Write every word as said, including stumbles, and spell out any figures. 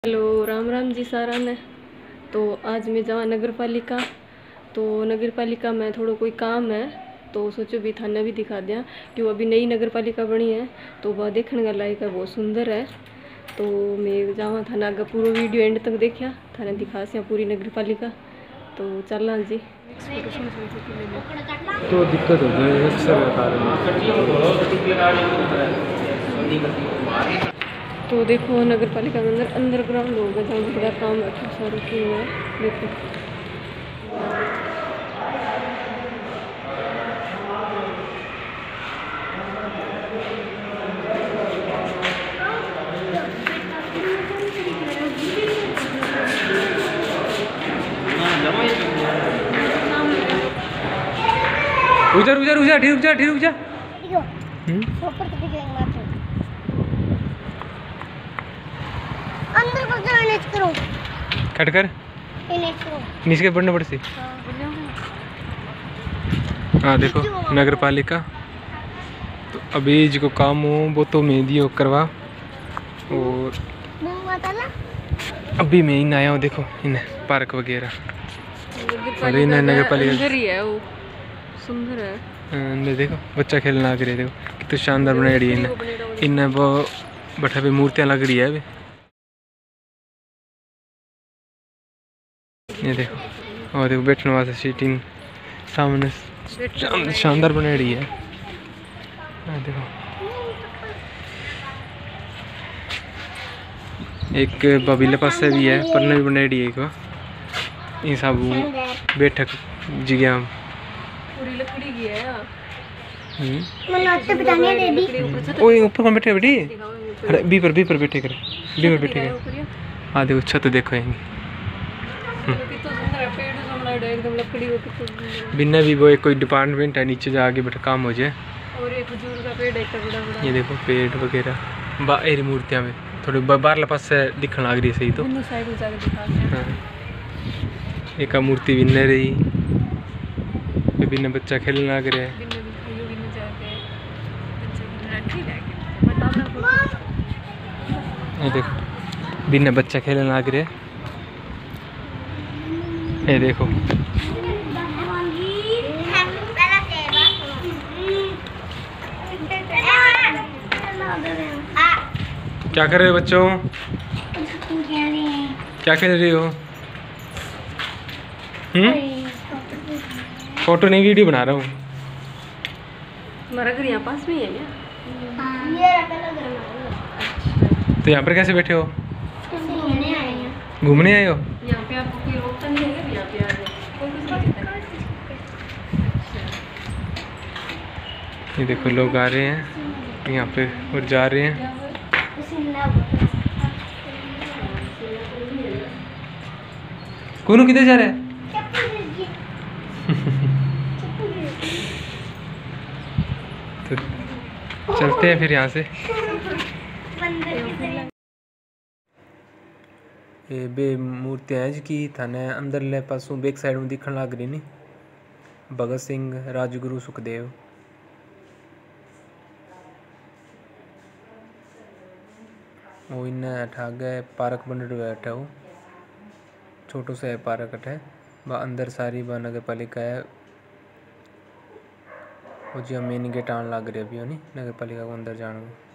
Hello, Ram Ram ji सारा ने। तो आज मैं जावा नगर पालिका। तो नगर पालिका में थोड़ा कोई काम है, तो सोचो भी थाने भी दिखा दिया कि वो अभी नई नगर पालिका बनी है, तो वह देखने का लायक है, बहुत सुंदर है। तो मैं जावा थाना आगे पूरा वीडियो एंड तक देखा, थाने दिखा सिया पूरी नगर पालिका। तो चलना जी। तो दिक्कत हो जाए अक्सर तो देखो नगर पालिका के अंदर अंडरग्राउंड होगा, जहाँ बड़ा काम अच्छा सारा किया हुआ है। देखो उधर उधर उधर ठीक जा ठीक जा अंदर को जाने करो कट कर नीचे के बढ़ने पड़ती। हाँ देखो नगर पालिका तो अभी जो काम हो वो तो मैं दियो करवा, और अभी मैं इन आया हूँ। देखो इन्हें पार्क वगैरह और इन्हें नगर पालिका है, वो सुंदर है। अंदर देखो बच्चा खेलने लग रही है, देखो कितनी शानदार बनाई रही है इन्हें। इन्हें वो बैठा पे मूर्तियाँ लग रही है अभी। ये देखो और देखो बैठने वास्ते सीटिंग सामने शानदार बनाई रही है। देखो एक बबीले पास से भी है, पर भी बनाई रही है एक ये सब बैठक जगह पूरी लकड़ी की है। ओए ऊपर कौन बैठे बेटी? अरे बी पर बी पर बैठे कर बी पर बैठे कर। हाँ देखो छत देखो यहीं बिना भी वो एक कोई डिपार्टमेंट है, नीचे जाके बैठा काम हो जाए। और एक खजूर का पेड़ है बड़ा बड़ा। ये देखो पेड़ वगैरह बाहर मूर्तियाँ में थोड़ी बाहर पास से दिखने लग रही है सही। तो हाँ एक मूर्ति बिन्ने रही बिना बच्चा खेलने लग रहा है। ये देखो बिना बच्चा खेलने लग रहा है। ये देखो क्या कर रहे हो बच्चों? क्या खेल रही हो? हम्म फोटो नहीं वीडियो बना रहा हूँ। हमारा घर यहाँ पास में ही है क्या? तो यहाँ पर कैसे बैठे हो? घूमने आए हो? यहाँ पे आपको कोई रोकता नहीं है, यहाँ पे आ जाए कोई कुछ नहीं कहता। ये देखो लोग आ रहे हैं यहाँ पे और जा रहे हैं। कौन किधर जा रहा है? तो चलते हैं फिर यहाँ से। ये बे मूर्तियाँ हैं की थाने अंदर ले पासों बैक साइड में दिखने लग रही नहीं। भगत सिंह, राजगुरु, सुखदेव। वो इन्हें अठा गए पार्क बन रहा है, अठा वो छोटो सा पार्क अठा है। वह अंदर सारी वह नगर पालिका है। वो जी मेन गेट आने लग रही है अभी नहीं नगर पालिका को अंदर जाने को।